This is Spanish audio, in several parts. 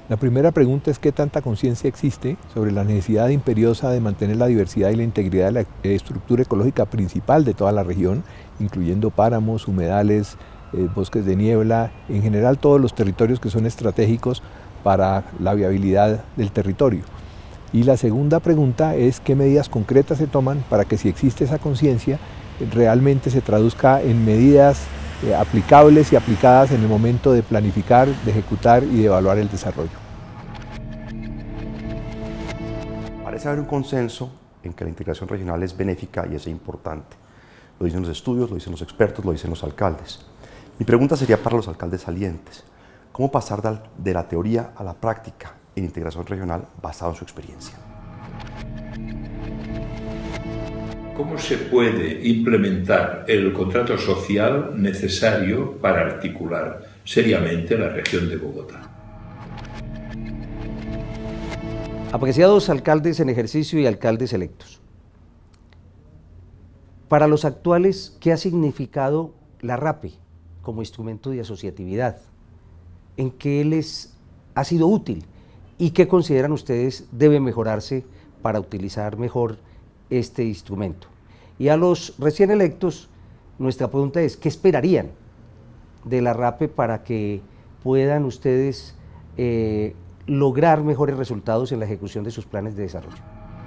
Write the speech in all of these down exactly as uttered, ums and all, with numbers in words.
La primera pregunta es qué tanta conciencia existe sobre la necesidad imperiosa de mantener la diversidad y la integridad de la estructura ecológica principal de toda la región, incluyendo páramos, humedales, eh, bosques de niebla, en general todos los territorios que son estratégicos para la viabilidad del territorio. Y la segunda pregunta es qué medidas concretas se toman para que si existe esa conciencia realmente se traduzca en medidas eh, aplicables y aplicadas en el momento de planificar, de ejecutar y de evaluar el desarrollo. Parece haber un consenso en que la integración regional es benéfica y es importante. Lo dicen los estudios, lo dicen los expertos, lo dicen los alcaldes. Mi pregunta sería para los alcaldes salientes: ¿cómo pasar de la teoría a la práctica en integración regional basado en su experiencia? ¿Cómo se puede implementar el contrato social necesario para articular seriamente la región de Bogotá? Apreciados alcaldes en ejercicio y alcaldes electos, para los actuales, ¿qué ha significado la RAPE como instrumento de asociatividad? ¿En qué les ha sido útil? ¿Y qué consideran ustedes debe mejorarse para utilizar mejor este instrumento? Y a los recién electos, nuestra pregunta es, ¿qué esperarían de la RAPE para que puedan ustedes eh, lograr mejores resultados en la ejecución de sus planes de desarrollo?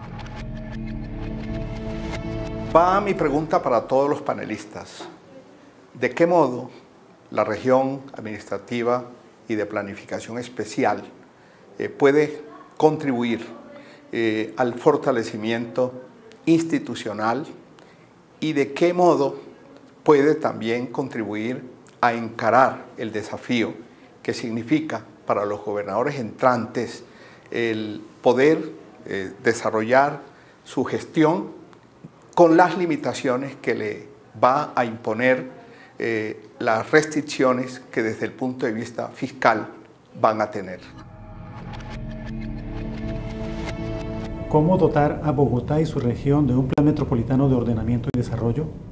Va mi pregunta para todos los panelistas. ¿De qué modo la región administrativa y de planificación especial eh, puede contribuir eh, al fortalecimiento institucional y de qué modo puede también contribuir a encarar el desafío que significa para los gobernadores entrantes el poder eh, desarrollar su gestión con las limitaciones que le va a imponer eh, las restricciones que desde el punto de vista fiscal van a tener? ¿Cómo dotar a Bogotá y su región de un plan metropolitano de ordenamiento y desarrollo?